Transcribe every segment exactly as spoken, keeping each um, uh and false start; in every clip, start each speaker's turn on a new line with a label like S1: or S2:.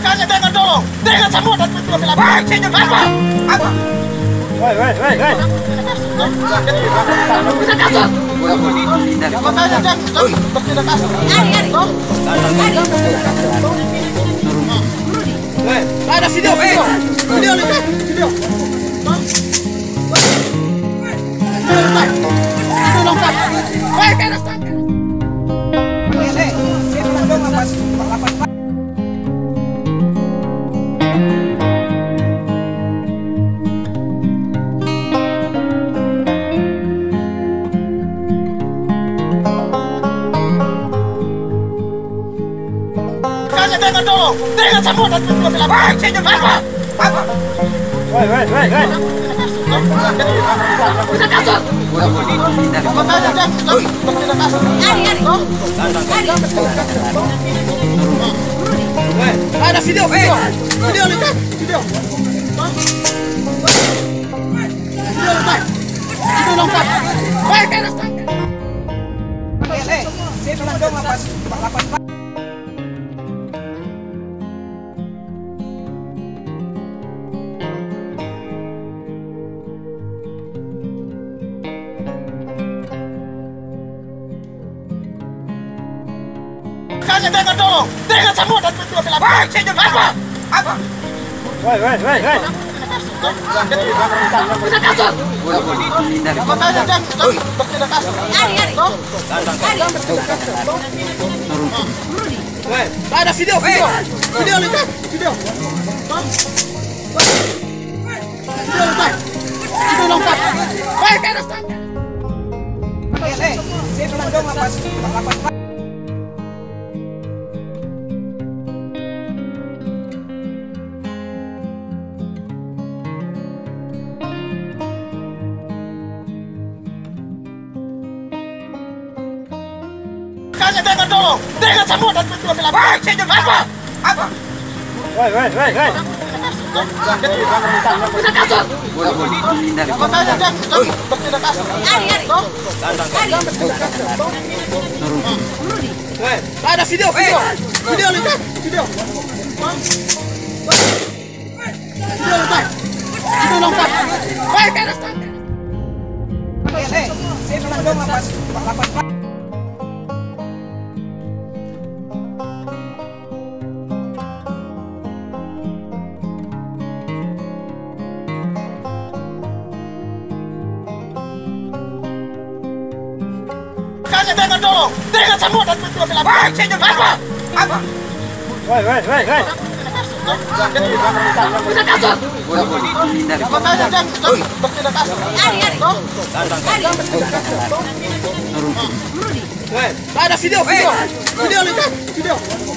S1: Makanya dengar dulu, dengar semua dan betul bilang baik sini apa? Apa?
S2: Woi, woi, woi, woi.
S1: Kita kasut. Makanya jangan bertindak kasut. Ari, Ari. Ari. Ada video, video, video lihat, video. Video lengkap, video lengkap. Baik, ada stop. Eh, saya belum lepas, lepas. Dengar dulu, dengar semua dan betul bilang baik sini apa? Apa?
S2: Woi, woi, woi, woi.
S1: Kita kasut. Makanya jangan bertindak kasut. Ari, Ari. Ari. Ada video, video, video lihat, video. Video lengkap, video lengkap. Baik, ada stop. Eh, saya belum lepas, lepas. Makanya dengar dulu, dengar semua dan betul bilang baik sini apa? Apa?
S2: Woi, woi, woi, woi.
S1: Kita kasut. Makanya jangan bertindak kasut. Ari, Ari. Ari. Ada video, video, video lihat, video. Video lengkap, video lengkap. Baik, ada stop. Eh, saya belum lepas, lepas. Makanya dengar dulu, dengar semua dan betul bilang baik sini apa? Apa?
S2: Woi, woi, woi, woi.
S1: Kita kasut. Makanya jangan bertindak kasut. Ari, Ari. Ari. Ada video, video, video lihat, video. Video lengkap, video lengkap. Baik, ada stop. Eh, saya belum lepas, lepas. Makanya dengar dulu, dengar semua dan betul bilang baik sini apa? Apa?
S2: Woi, woi, woi, woi.
S1: Kita kasut. Makanya jangan bertindak kasut. Ari, Ari. Ari. Ada video, video, video lihat, video.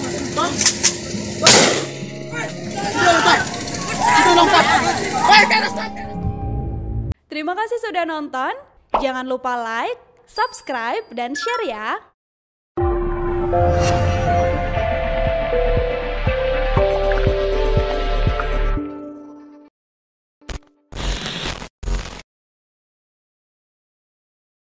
S1: Video lengkap, video lengkap. Baik, ada stop.
S3: Terima kasih sudah nonton. Jangan lupa like, subscribe, dan share ya.